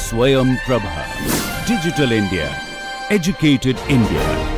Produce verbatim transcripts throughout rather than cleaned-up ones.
Swayam Prabha. Digital India. Educated India.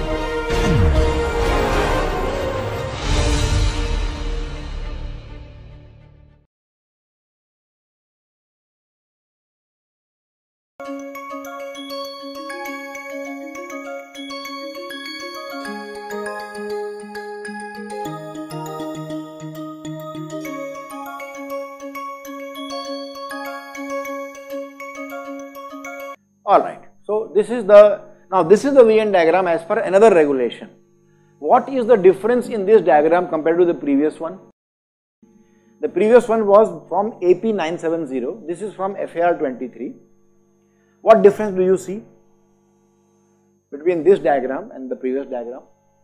Alright, so this is the, now this is the Venn diagram as per another regulation. What is the difference in this diagram compared to the previous one? The previous one was from A P nine seventy, this is from F A R twenty-three. What difference do you see between this diagram and the previous diagram?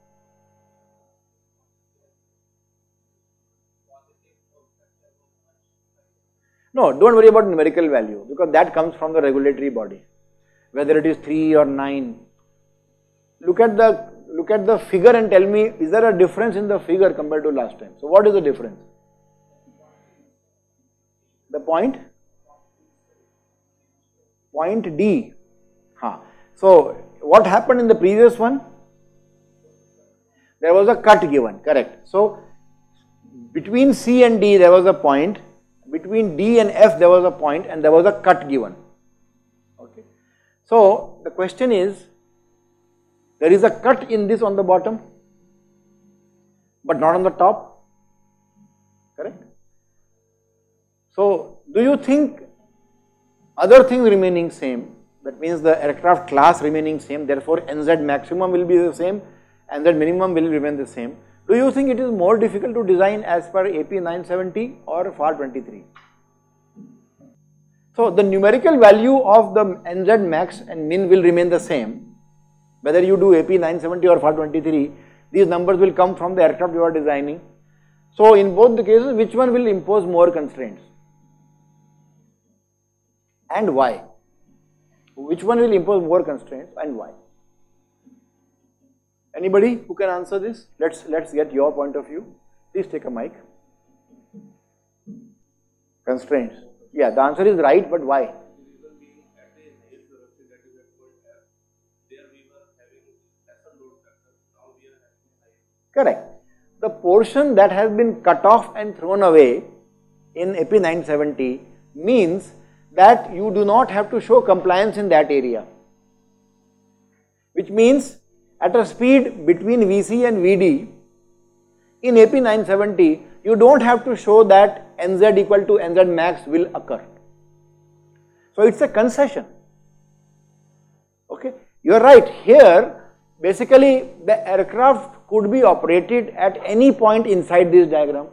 No, don't worry about numerical value because that comes from the regulatory body. Whether it is three or nine, look at the look at the figure and tell me, is there a difference in the figure compared to last time? So what is the difference? The point? Point D. Huh. So what happened in the previous one? There was a cut given, correct. So between C and D there was a point, between D and F there was a point and there was a cut given. Okay. So the question is, there is a cut in this on the bottom, but not on the top, correct? So do you think other things remaining same, that means the aircraft class remaining same, therefore N Z maximum will be the same, N Z minimum will remain the same. Do you think it is more difficult to design as per A P nine seventy or F A R twenty-three? So the numerical value of the N Z max and min will remain the same. Whether you do A P nine seventy or F A R twenty-three, these numbers will come from the aircraft you are designing. So in both the cases, which one will impose more constraints? And why? Which one will impose more constraints and why? Anybody who can answer this? Let's let's get your point of view. Please take a mic. Constraints. Yeah, the answer is right, but why? Correct. The portion that has been cut off and thrown away in A P nine seventy means that you do not have to show compliance in that area, which means at a speed between V C and V D in A P nine seventy you don't have to show that N Z equal to N Z max will occur. So it's a concession. Okay, you are right. Here basically the aircraft could be operated at any point inside this diagram.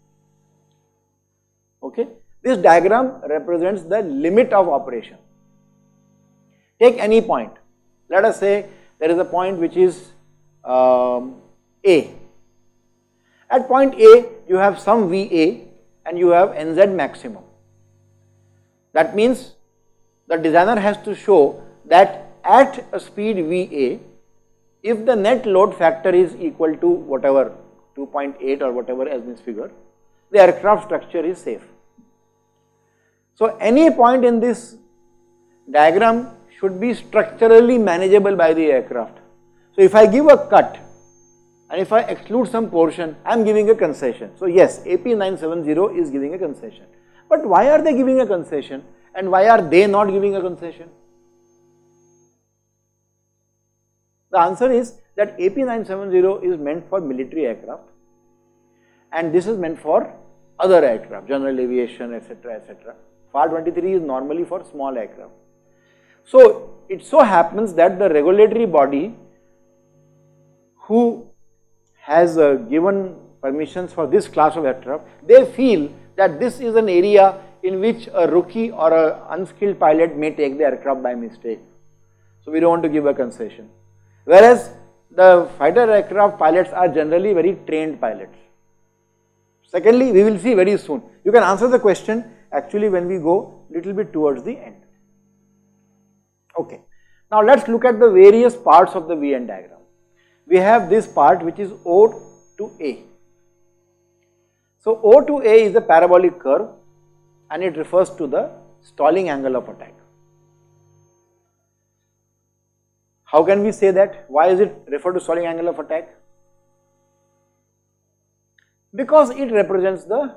Okay, this diagram represents the limit of operation. Take any point. Let us say there is a point which is um, A. At point A, you have some V A and you have N Z maximum. That means the designer has to show that at a speed V A, if the net load factor is equal to whatever, two point eight or whatever as this figure, the aircraft structure is safe. So any point in this diagram should be structurally manageable by the aircraft. So if I give a cut and if I exclude some portion, I am giving a concession. So yes, A P nine seventy is giving a concession. But why are they giving a concession and why are they not giving a concession? The answer is that A P nine seventy is meant for military aircraft and this is meant for other aircraft, general aviation, et cetera, et cetera. F A R twenty-three is normally for small aircraft. So it so happens that the regulatory body who has uh, given permissions for this class of aircraft, they feel that this is an area in which a rookie or an unskilled pilot may take the aircraft by mistake. So we don't want to give a concession. Whereas the fighter aircraft pilots are generally very trained pilots. Secondly, we will see very soon. You can answer the question actually when we go little bit towards the end. Okay. Now let's look at the various parts of the Venn diagram. We have this part which is O to A. So O to A is a parabolic curve and it refers to the stalling angle of attack. How can we say that? Why is it referred to stalling angle of attack? Because it represents the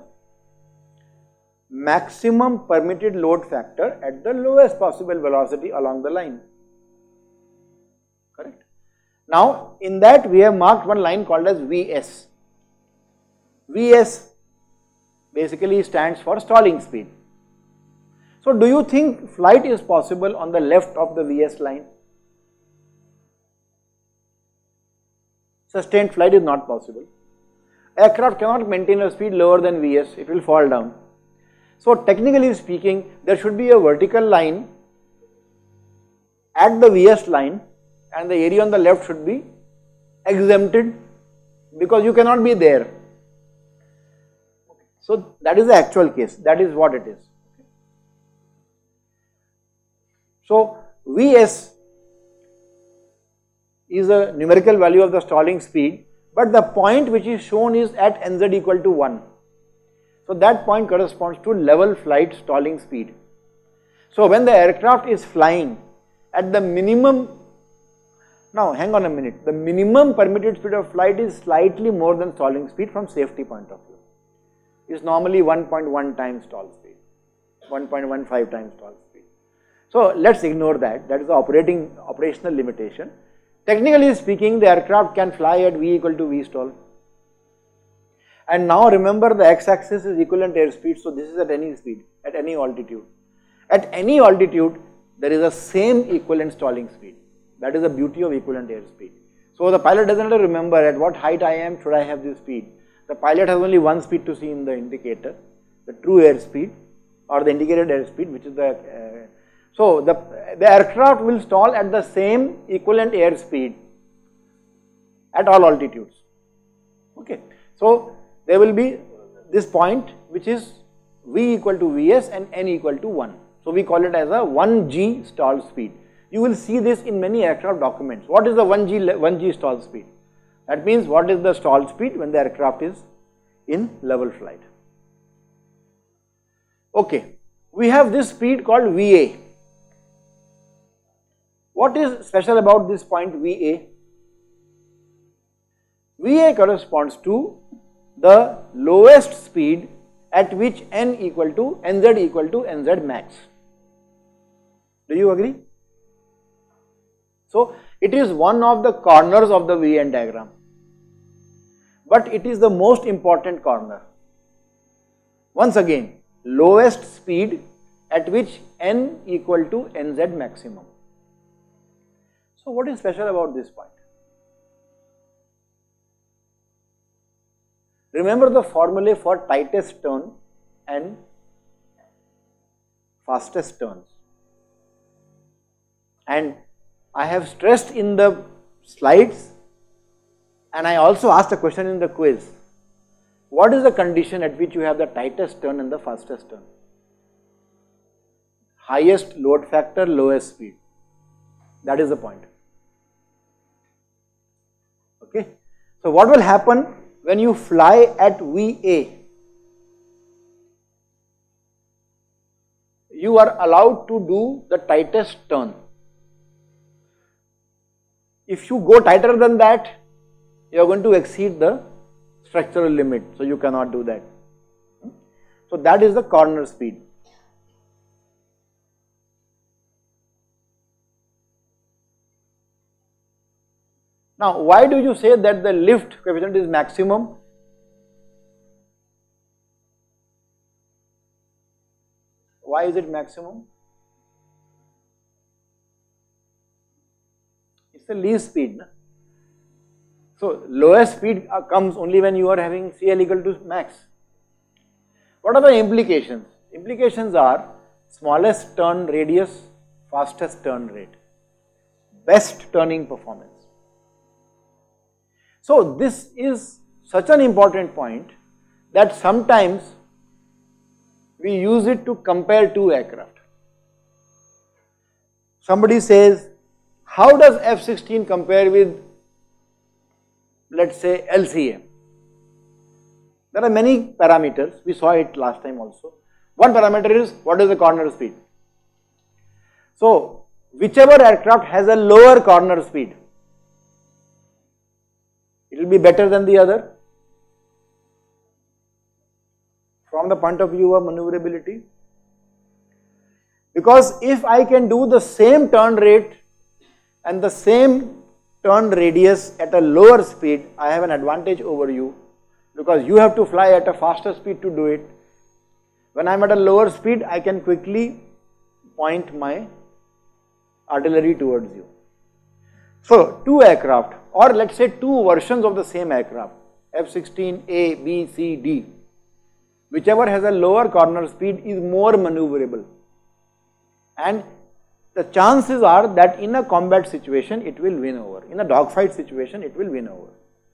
maximum permitted load factor at the lowest possible velocity along the line. Correct? Now, in that we have marked one line called as V S. V S basically stands for stalling speed. So, do you think flight is possible on the left of the V S line? Sustained flight is not possible. Aircraft cannot maintain a speed lower than V S, it will fall down. So, technically speaking, there should be a vertical line at the V S line and the area on the left should be exempted because you cannot be there. So, that is the actual case, that is what it is. So, V S is a numerical value of the stalling speed, but the point which is shown is at N Z equal to one. So, that point corresponds to level flight stalling speed. So, when the aircraft is flying at the minimum, now hang on a minute, the minimum permitted speed of flight is slightly more than stalling speed from safety point of view. It is normally one point one times stall speed, one point one five times stall speed. So, let us ignore that, that is the operating operational limitation. Technically speaking, the aircraft can fly at V equal to V stall. And now remember, the x-axis is equivalent airspeed, so this is at any speed, at any altitude. At any altitude, there is a same equivalent stalling speed. That is the beauty of equivalent airspeed. So the pilot doesn't have to remember at what height I am, should I have this speed. The pilot has only one speed to see in the indicator, the true airspeed or the indicated airspeed, which is the uh, so the, the aircraft will stall at the same equivalent airspeed at all altitudes. Okay. So there will be this point which is V equal to V S and N equal to one. So we call it as a one G stall speed. You will see this in many aircraft documents. What is the one G, one G stall speed? That means what is the stall speed when the aircraft is in level flight. Okay. We have this speed called V A. What is special about this point V A? V A corresponds to the lowest speed at which N equal to N Z equal to N Z max. Do you agree? So, it is one of the corners of the V N diagram, but it is the most important corner. Once again, lowest speed at which N equal to N Z maximum. So, what is special about this point? Remember the formulae for tightest turn and fastest turns. And I have stressed in the slides, and I also asked a question in the quiz. What is the condition at which you have the tightest turn and the fastest turn? Highest load factor, lowest speed. That is the point. Okay. So what will happen when you fly at V A? You are allowed to do the tightest turn. If you go tighter than that, you are going to exceed the structural limit, so you cannot do that. So that is the corner speed. Now, why do you say that the lift coefficient is maximum? Why is it maximum? It's the least speed. Na? So, lowest speed comes only when you are having C L equal to max. What are the implications? Implications are smallest turn radius, fastest turn rate, best turning performance. So, this is such an important point that sometimes we use it to compare two aircraft. Somebody says, how does F sixteen compare with, let us say, L C A? There are many parameters, we saw it last time also. One parameter is what is the corner speed. So, whichever aircraft has a lower corner speed, it will be better than the other from the point of view of maneuverability. Because if I can do the same turn rate and the same turn radius at a lower speed, I have an advantage over you, because you have to fly at a faster speed to do it. When I am at a lower speed, I can quickly point my artillery towards you. So, two aircraft, or let us say two versions of the same aircraft, F sixteen A, B, C, D, whichever has a lower corner speed is more maneuverable, and the chances are that in a combat situation it will win over, in a dogfight situation it will win over.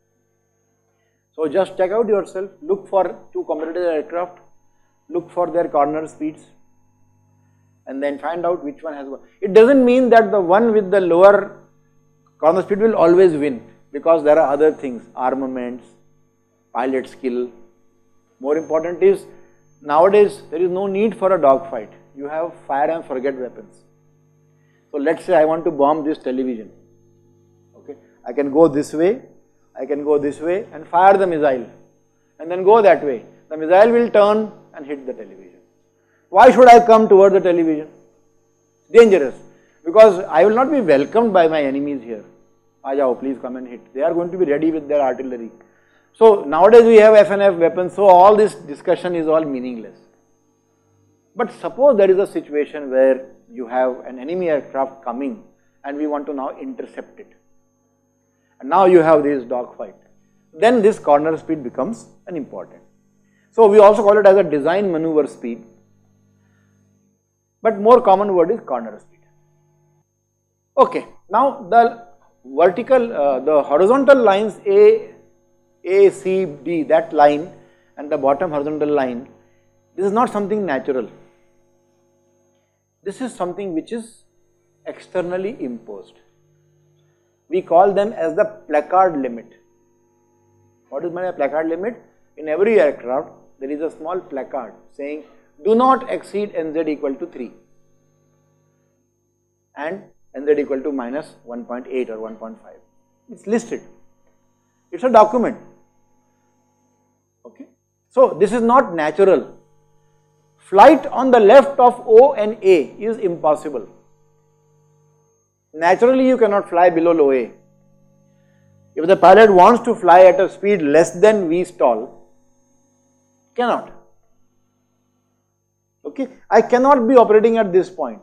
So just check out yourself, look for two competitive aircraft, look for their corner speeds, and then find out which one has one. It doesn't mean that the one with the lower corner speed will always win, because there are other things, armaments, pilot skill. More important is, nowadays there is no need for a dogfight. You have fire and forget weapons. So let's say I want to bomb this television. Okay, I can go this way, I can go this way and fire the missile, and then go that way. The missile will turn and hit the television. Why should I come toward the television? Dangerous. Because I will not be welcomed by my enemies here. Aajao, please come and hit. They are going to be ready with their artillery. So nowadays we have F N F weapons, so all this discussion is all meaningless. But suppose there is a situation where you have an enemy aircraft coming and we want to now intercept it. And now you have this dogfight. Then this corner speed becomes an important. So we also call it as a design maneuver speed. But more common word is corner speed. Okay, now the vertical, uh, the horizontal lines A, A, C, D, that line and the bottom horizontal line, this is not something natural. This is something which is externally imposed. We call them as the placard limit. What is my placard limit? In every aircraft, there is a small placard saying, do not exceed N Z equal to three and N Z equal to minus one point eight or one point five. It's listed. It's a document. Okay. So this is not natural. Flight on the left of O and A is impossible. Naturally you cannot fly below O A. If the pilot wants to fly at a speed less than V stall, cannot. Okay, I cannot be operating at this point.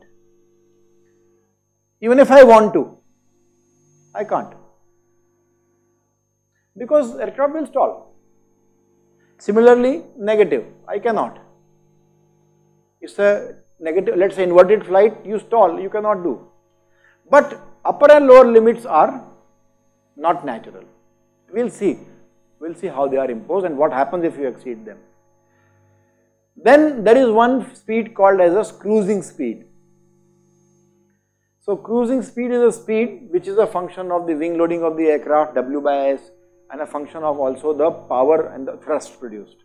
Even if I want to, I can't. Because aircraft will stall. Similarly, negative, I cannot. It's a negative, let's say inverted flight, you stall, you cannot do. But upper and lower limits are not natural. We'll see. We'll see how they are imposed and what happens if you exceed them. Then there is one speed called as a cruising speed. So cruising speed is a speed which is a function of the wing loading of the aircraft, W by S, and a function of also the power and the thrust produced.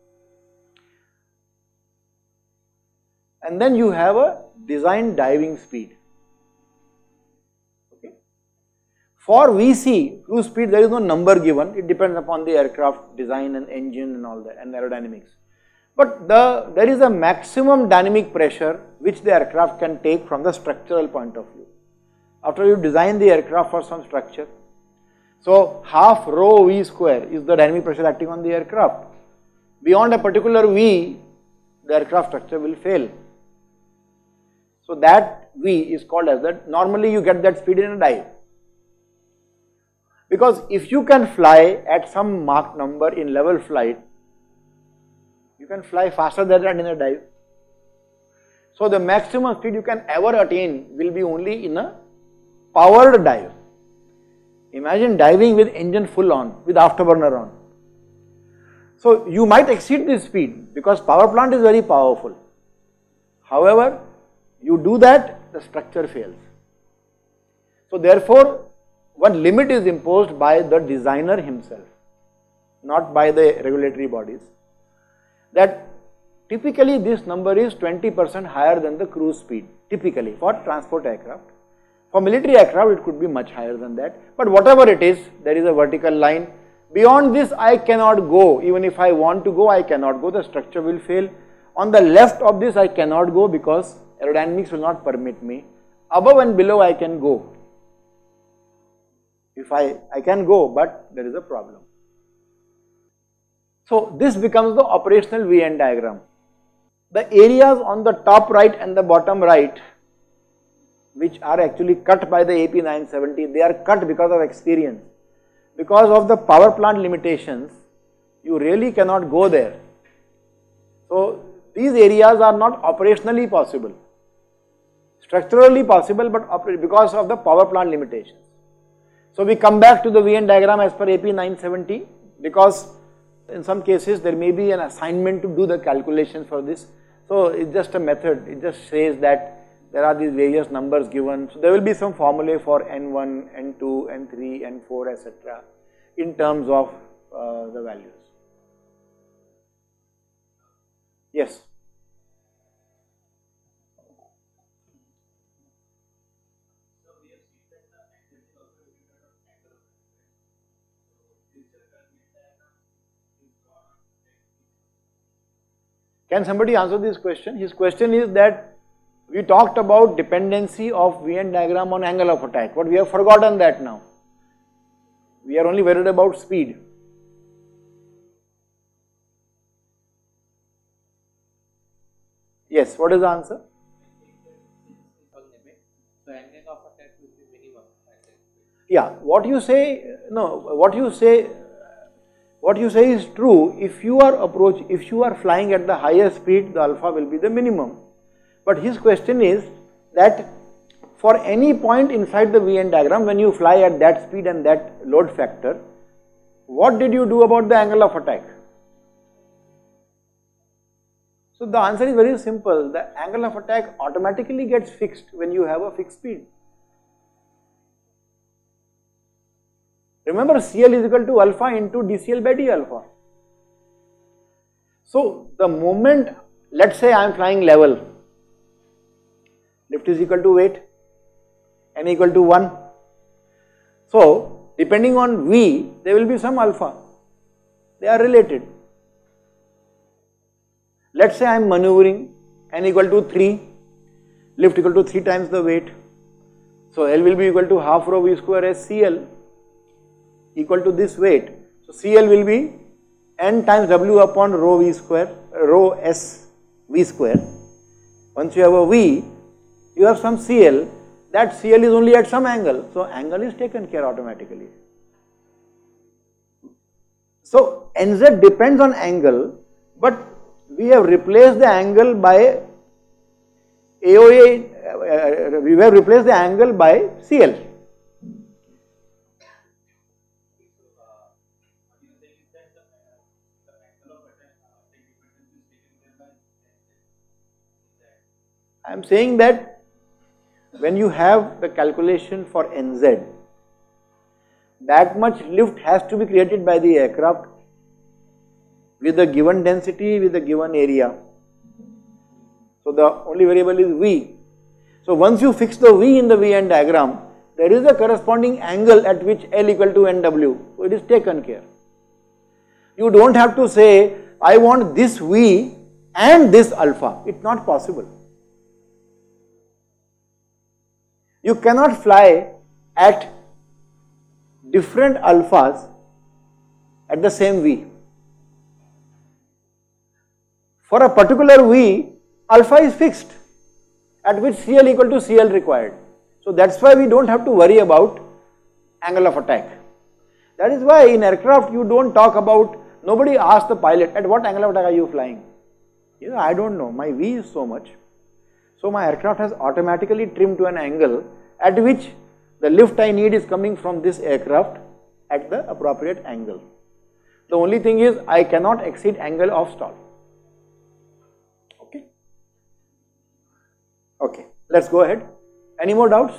And then you have a design diving speed. Okay. For V C, cruise speed, there is no number given. It depends upon the aircraft design and engine and all that, and aerodynamics. But the, there is a maximum dynamic pressure which the aircraft can take from the structural point of view. After you design the aircraft for some structure, so half rho V square is the dynamic pressure acting on the aircraft. Beyond a particular V, the aircraft structure will fail. So that V is called as that. Normally you get that speed in a dive. Because if you can fly at some Mach number in level flight, you can fly faster than that in a dive. So the maximum speed you can ever attain will be only in a powered dive. Imagine diving with engine full on, with afterburner on. So you might exceed this speed because power plant is very powerful. However, you do that, the structure fails. So therefore, one limit is imposed by the designer himself, not by the regulatory bodies. That typically this number is twenty percent higher than the cruise speed, typically for transport aircraft. For military aircraft, it could be much higher than that. But whatever it is, there is a vertical line. Beyond this, I cannot go. Even if I want to go, I cannot go. The structure will fail. On the left of this, I cannot go because aerodynamics will not permit me. Above and below, I can go. If I, I can go, but there is a problem. So this becomes the operational V N diagram. The areas on the top right and the bottom right, which are actually cut by the A P nine seventy, they are cut because of experience. Because of the power plant limitations, you really cannot go there. So these areas are not operationally possible. Structurally possible, but because of the power plant limitations. So we come back to the V N diagram as per A P nine seventy, because in some cases there may be an assignment to do the calculations for this. So it's just a method, it just says that there are these various numbers given. So there will be some formulae for N one, N two, N three, N four, et cetera in terms of uh, the values. Yes. Can somebody answer this question? His question is that we talked about dependency of V N diagram on angle of attack, but we have forgotten that now. We are only worried about speed. Yes, what is the answer? Yeah, what you say, no, what you say, what you say is true. If you are approach, if you are flying at the higher speed, the alpha will be the minimum. But his question is that for any point inside the V N diagram, when you fly at that speed and that load factor, what did you do about the angle of attack? So the answer is very simple. The angle of attack automatically gets fixed when you have a fixed speed. Remember, C L is equal to alpha into D C L by D alpha. So the moment, let's say I am flying level, lift is equal to weight, n equal to one. So depending on V, there will be some alpha. They are related. Let's say I am maneuvering, n equal to three, lift equal to three times the weight. So L will be equal to half rho V square as C L equal to this weight. So C L will be n times W upon rho V square, rho S V square. Once you have a V, you have some C L. That C L is only at some angle. So angle is taken care automatically. So N Z depends on angle, but we have replaced the angle by A O A, uh, we have replaced the angle by C L. I am saying that when you have the calculation for N Z, that much lift has to be created by the aircraft with a given density, with a given area. So the only variable is V. So once you fix the V in the V N diagram, there is a corresponding angle at which L equal to N W. So it is taken care. You don't have to say, I want this V and this alpha. It's not possible. You cannot fly at different alphas at the same V. For a particular V, alpha is fixed at which C L equal to C L required. So that's why we don't have to worry about angle of attack. That is why in aircraft you don't talk about, nobody asks the pilot, at what angle of attack are you flying? You know, I don't know, my V is so much. So my aircraft has automatically trimmed to an angle at which the lift I need is coming from this aircraft at the appropriate angle. The only thing is I cannot exceed angle of stall. Okay. Okay, let's go ahead. Any more doubts?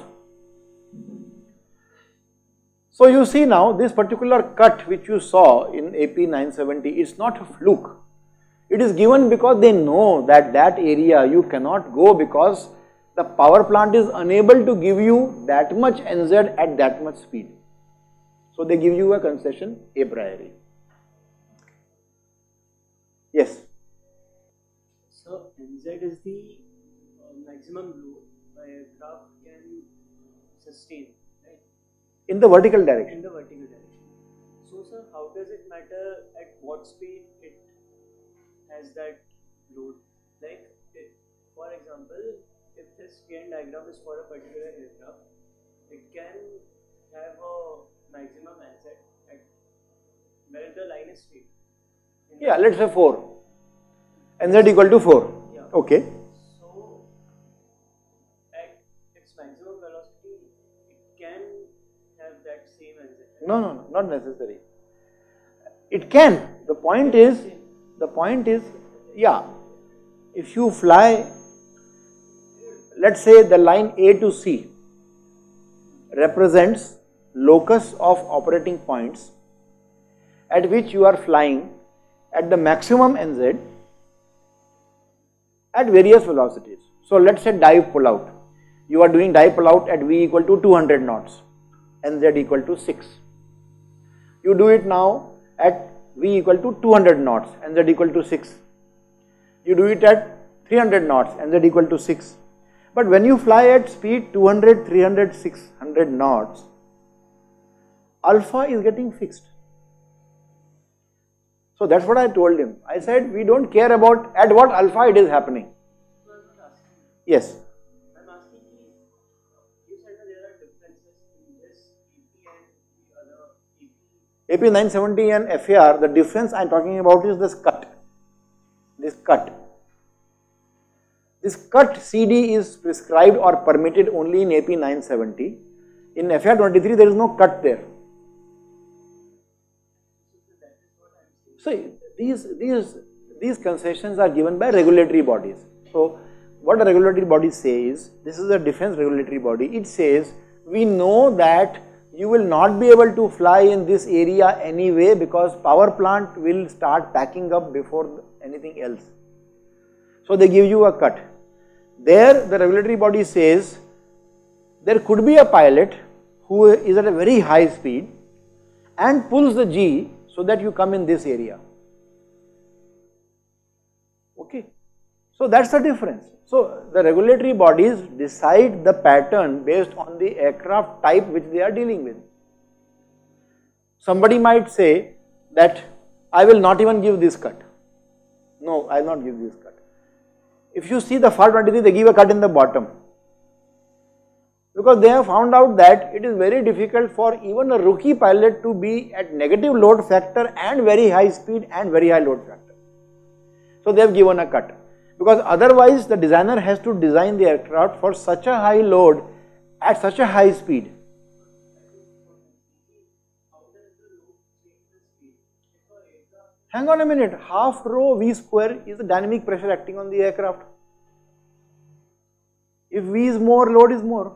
So you see now this particular cut which you saw in A P nine seventy, it's not a fluke. It is given because they know that that area you cannot go because the power plant is unable to give you that much N Z at that much speed. So they give you a concession a priori. Yes. So N Z is the uh, maximum load my aircraft can sustain, right? In the vertical direction. In the vertical direction. So sir, how does it matter at what speed it has that load? Like, if, for example, if this Venn diagram is for a particular aircraft, it can have a maximum N Z at where the line is straight. Yeah, let's say four. N Z equal to four. Yeah. Okay. So, at its maximum velocity, it can have that same N Z. No, no, no, not necessary. It can. The point is, the point is, yeah, if you fly, let's say the line A to C represents locus of operating points at which you are flying at the maximum N Z at various velocities. So let's say dive pull out. You are doing dive pull out at V equal to two hundred knots, N Z equal to six. You do it now at V equal to two hundred knots, N Z equal to six. You do it at three hundred knots, N Z equal to six. But when you fly at speed two hundred, three hundred, six hundred knots, alpha is getting fixed. So that's what I told him. I said we don't care about at what alpha it is happening. No, I'm not asking. Yes. I'm asking you, you said that there are differences in this E P and the other E P. A P nine seventy and F A R, the difference I am talking about is this cut. This cut. This cut C D is prescribed or permitted only in A P nine seventy. In F A R twenty-three there is no cut there. So these, these, these concessions are given by regulatory bodies. So what a regulatory body says, this is a defense regulatory body, it says we know that you will not be able to fly in this area anyway because power plant will start packing up before anything else. So they give you a cut. There the regulatory body says there could be a pilot who is at a very high speed and pulls the G so that you come in this area. Okay. So that's the difference. So the regulatory bodies decide the pattern based on the aircraft type which they are dealing with. Somebody might say that I will not even give this cut. No, I will not give this cut. If you see the F A R twenty-three, they give a cut in the bottom. Because they have found out that it is very difficult for even a rookie pilot to be at negative load factor and very high speed and very high load factor. So they have given a cut. Because otherwise the designer has to design the aircraft for such a high load at such a high speed. Hang on a minute, half rho V square is the dynamic pressure acting on the aircraft. If V is more, load is more.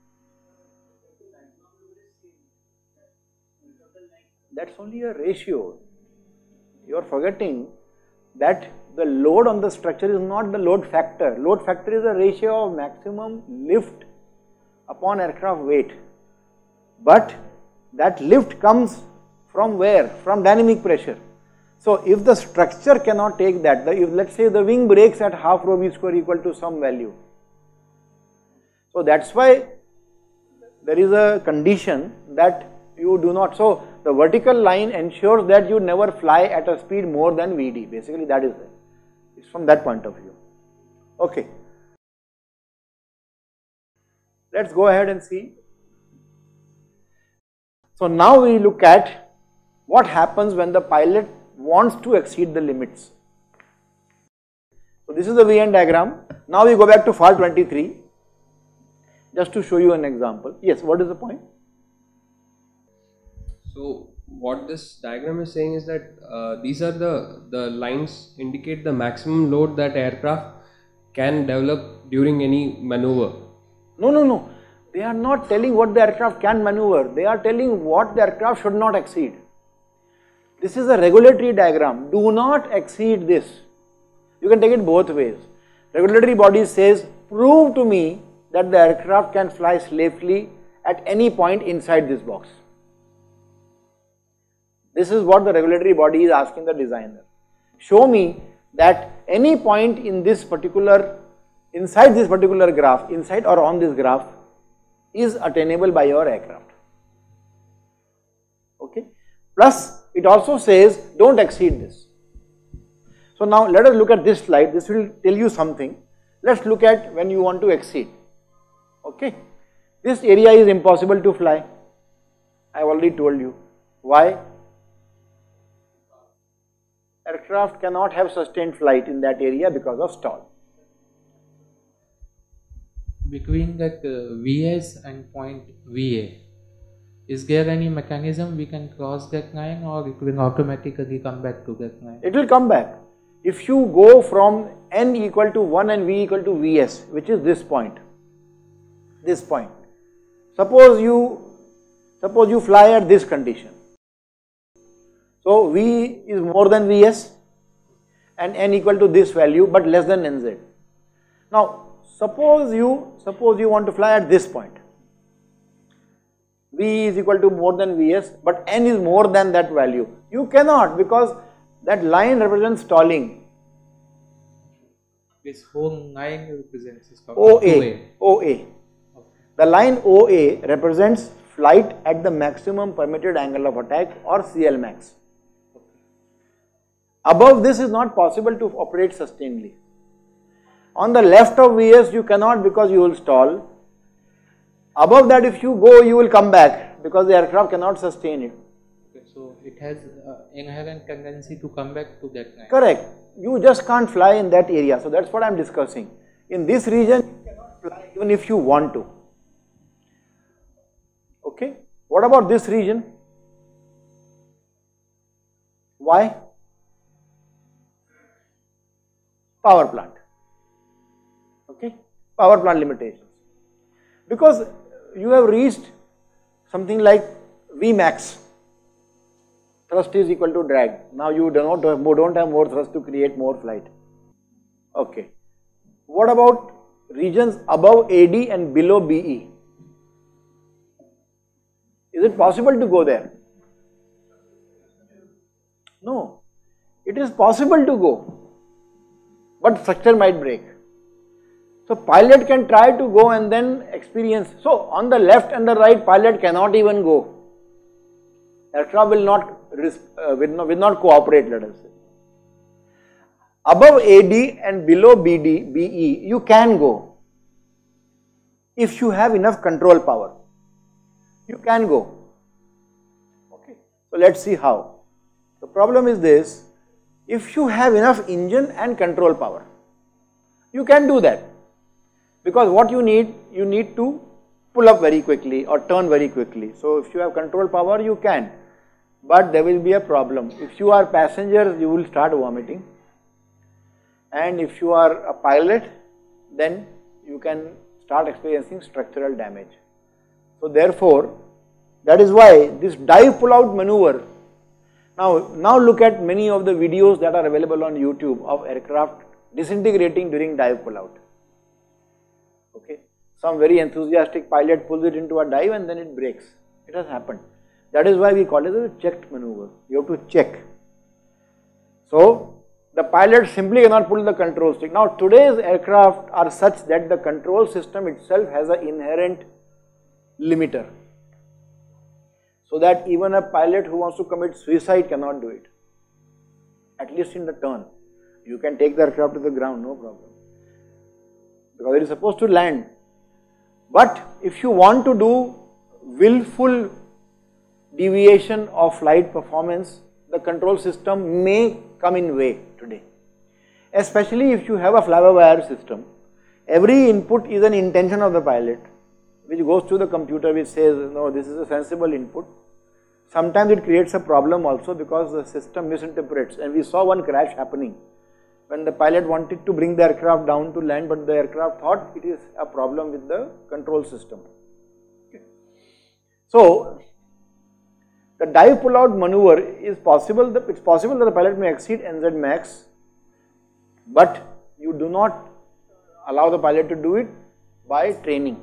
That's only a ratio. You are forgetting that the load on the structure is not the load factor. Load factor is a ratio of maximum lift upon aircraft weight. But that lift comes from where? From dynamic pressure. So if the structure cannot take that, the, if let's say the wing breaks at half rho V square equal to some value. So that's why there is a condition that you do not. So the vertical line ensures that you never fly at a speed more than V D. Basically that is it. It's from that point of view. Okay. Let's go ahead and see. So now we look at what happens when the pilot wants to exceed the limits. So this is the V N diagram. Now we go back to F A R twenty-three just to show you an example. Yes, what is the point? So what this diagram is saying is that uh, these are the, the lines indicate the maximum load that aircraft can develop during any maneuver. No, no, no. They are not telling what the aircraft can maneuver. They are telling what the aircraft should not exceed. This is a regulatory diagram. Do not exceed this. You can take it both ways. Regulatory body says prove to me that the aircraft can fly safely at any point inside this box. This is what the regulatory body is asking the designer. Show me that any point in this particular, inside this particular graph, inside or on this graph, is attainable by your aircraft. Okay. Plus, it also says don't exceed this. So now let us look at this slide. This will tell you something. Let's look at when you want to exceed. Okay. This area is impossible to fly. I have already told you. Why? Aircraft cannot have sustained flight in that area because of stall. Between that uh, V S and point V A, is there any mechanism we can cross that line, or it will automatically come back to that line? It will come back. If you go from n equal to one and v equal to Vs, which is this point, this point. Suppose you, suppose you fly at this condition. So V is more than Vs and n equal to this value but less than Nz. Now suppose you, suppose you want to fly at this point. V is equal to more than Vs but n is more than that value. You cannot, because that line represents stalling. This whole line represents is called O A. O A. O A. The line O A represents flight at the maximum permitted angle of attack, or C L max. Above this is not possible to operate sustainedly. On the left of Vs you cannot, because you will stall. Above that, if you go, you will come back because the aircraft cannot sustain it. Okay, so it has uh, inherent tendency to come back to that line. Correct. You just can't fly in that area. So that's what I am discussing. In this region, you cannot fly even if you want to. Okay. What about this region? Why? Power plant. Okay. Power plant limitations. Because you have reached something like V max. Thrust is equal to drag. Now you do not have, don't have more thrust to create more flight. Okay. What about regions above A D and below B E? Is it possible to go there? No. It is possible to go, but structure might break. So pilot can try to go and then experience. So on the left and the right, pilot cannot even go. Aircraft will not risk, uh, will not, will not cooperate, let us say. Above A D and below B D, B E, you can go. If you have enough control power, you can go. Okay. So let's see how. The problem is this: if you have enough engine and control power, you can do that. Because what you need, you need to pull up very quickly or turn very quickly. So if you have control power, you can. But there will be a problem. If you are passengers, you will start vomiting. And if you are a pilot, then you can start experiencing structural damage. So therefore, that is why this dive pull-out maneuver. Now, now look at many of the videos that are available on YouTube of aircraft disintegrating during dive pull-out. Okay, some very enthusiastic pilot pulls it into a dive and then it breaks. It has happened. That is why we call it a checked maneuver. You have to check. So the pilot simply cannot pull the control stick. Now today's aircraft are such that the control system itself has an inherent limiter, so that even a pilot who wants to commit suicide cannot do it, at least in the turn. You can take the aircraft to the ground, no problem, because it is supposed to land. But if you want to do willful deviation of flight performance, the control system may come in way today. Especially if you have a fly-by-wire system, every input is an intention of the pilot, which goes to the computer, which says, no, this is a sensible input. Sometimes it creates a problem also because the system misinterprets, and we saw one crash happening when the pilot wanted to bring the aircraft down to land, but the aircraft thought it is a problem with the control system. Okay. So the dive pull-out maneuver is possible. That it's possible that the pilot may exceed N Z max, but you do not allow the pilot to do it by training.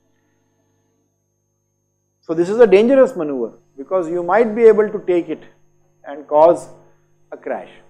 So this is a dangerous maneuver because you might be able to take it and cause a crash.